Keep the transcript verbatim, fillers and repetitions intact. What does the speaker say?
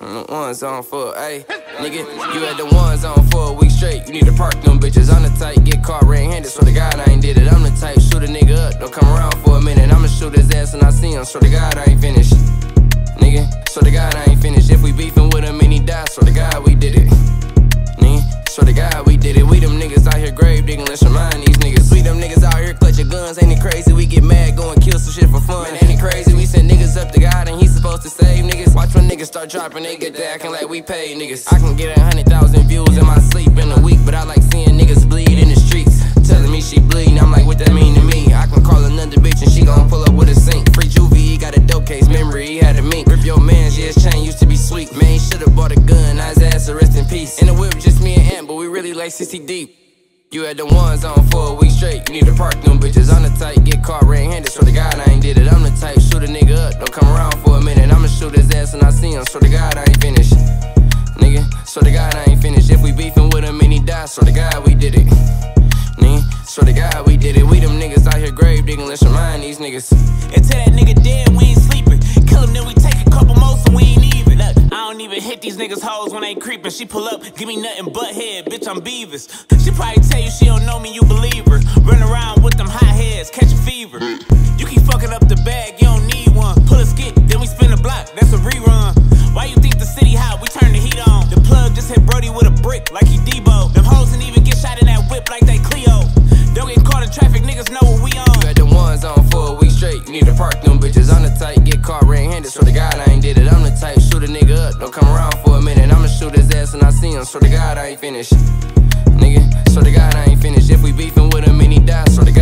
The ones on for, ayy. Nigga, you had the ones on for a week straight. You need to park them bitches. I'm the type, get caught red-handed. Swear to God, I ain't did it. I'm the type, shoot a nigga up. Don't come around for a minute. I'ma shoot his ass when I see him. Swear to God, I ain't finished. Nigga, swear to God, I ain't finished. If we beefing with him and he die, swear to God, we did it. Nigga, swear to God, we did it. We them niggas out here grave digging. Let's remind these niggas. We them niggas out here clutching guns. Ain't it crazy? We get mad, go and kill some shit for fun. Ain't it crazy? We send niggas up to God and he's supposed to save niggas. Watch when niggas start dropping, they get to acting like we pay niggas. I can get a hundred thousand views in my sleep in a week, but I like seeing niggas bleed in the streets. Telling me she bleeding, I'm like, what that mean to me? I can call another bitch and she gon' pull up with a sink. Free Juvie, he got a dope case memory, he had a mink. Rip your mans, yeah, his chain used to be sweet. Man, he should've bought a gun, now his ass a rest in peace. In the whip, just me and Ant, but we really like sixty deep. You had the ones on for a week straight. You need to park them bitches. I'm the type, get caught red-handed. Swear to God, I ain't did it. I'm the type, shoot a nigga up. Don't come around for a minute. I'ma shoot his ass when I see him. Swear to God, I ain't finished. Nigga, swear to God, I ain't finished. If we beefing with him and he die, swear to God, we did it. Nigga, swear to God, we did it. We them niggas out here grave digging. Let's remind these niggas. Until that nigga dead, we ain't sleeping. Kill him, then we take a couple more, so we ain't even. Look, I don't even hit these niggas hoes when they ain't creeping. She pull up, give me nothing but head, bitch, I'm Beavis. She probably tell you she don't know me, you believe her. Run around with them hot heads, catch a fever. You keep fucking up the bag, you don't need one. Pull a skit, then we spin a block, that's a rerun. Why you think the city hot, we turn the heat on. The plug just hit Brody with a brick, like he Debo. Them hoes didn't even get shot in that whip like they Cleo. Don't get caught in traffic, niggas know what we on. You had the ones on for a week straight. You need to park them bitches. I'm the type, get caught red-handed. Swear to God, I ain't did it. I'm the type, shoot a nigga up. Don't come around for a minute. I'ma shoot his ass when I see him. Swear to God, I ain't finished. Nigga, swear to God, I ain't finished. If we beefing with him and he die, swear to God.